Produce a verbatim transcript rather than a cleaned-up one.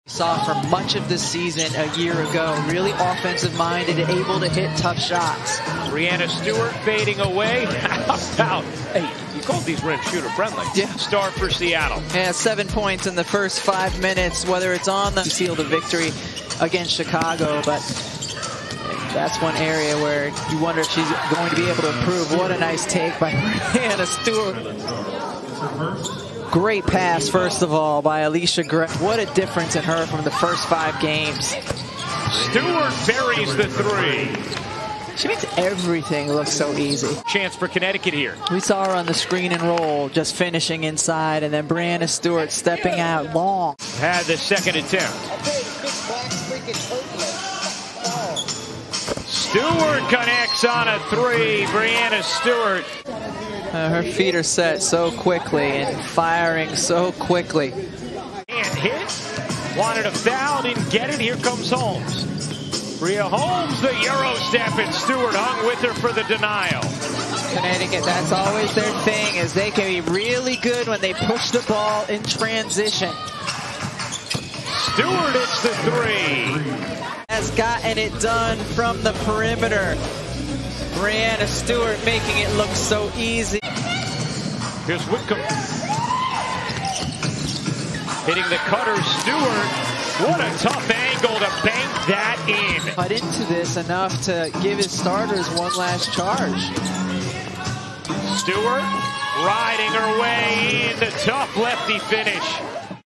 Saw for much of the season a year ago, really offensive minded, able to hit tough shots. Breanna Stewart fading away. How about, hey, you called these rim shooter friendly. Yeah. Star for Seattle. Yeah, seven points in the first five minutes, whether it's on the seal the victory against Chicago, but that's one area where you wonder if she's going to be able to improve. What a nice take by Breanna Stewart. Great pass, first of all, by Alicia Gray. What a difference in her from the first five games. Stewart buries the three. She makes everything look so easy. Chance for Connecticut here. We saw her on the screen and roll, just finishing inside, and then Breanna Stewart stepping out long. Had the second attempt. Stewart connects on a three. Breanna Stewart. Uh, her feet are set so quickly and firing so quickly. And hit. Wanted a foul, didn't get it. Here comes Holmes. Rhea Holmes, the Euro step, and Stewart hung with her for the denial. Connecticut, that's always their thing, is they can be really good when they push the ball in transition. Stewart hits the three. Has gotten it done from the perimeter. Breanna Stewart making it look so easy. Here's Whitcomb. Hitting the cutter, Stewart. What a tough angle to bank that in. Cut into this enough to give his starters one last charge. Stewart riding her way in. The tough lefty finish.